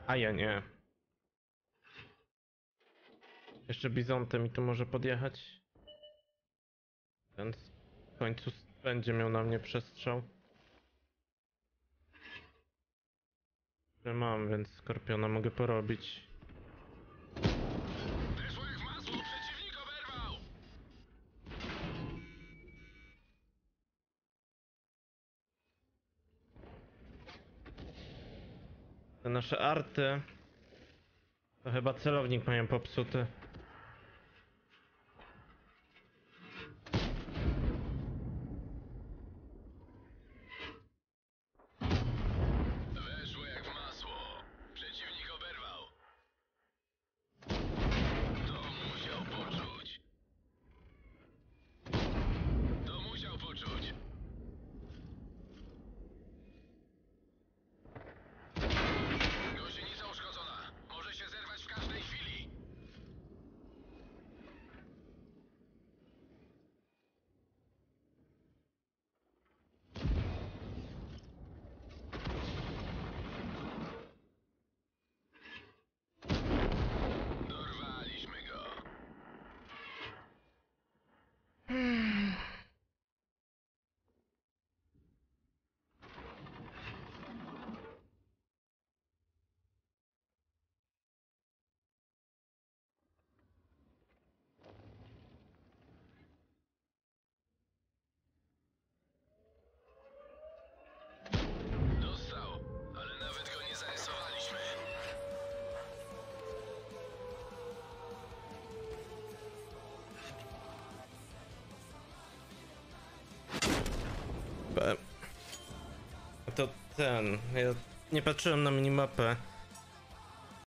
A ja nie. Jeszcze bizontem mi tu może podjechać. Więc w końcu będzie miał na mnie przestrzał. Że mam, więc skorpiona mogę porobić. Weszło jak w masło, przeciwnik oberwał! Te nasze arty to chyba celownik mają popsuty. Weszło jak w masło. Przeciwnik oberwał. To musiał poczuć. To musiał poczuć. Gąsienica uszkodzona. Może się zerwać w każdej chwili. Dorwaliśmy go. Dostał, ale nawet go nie zarysowaliśmy. To ten. Ja nie patrzyłem na minimapę.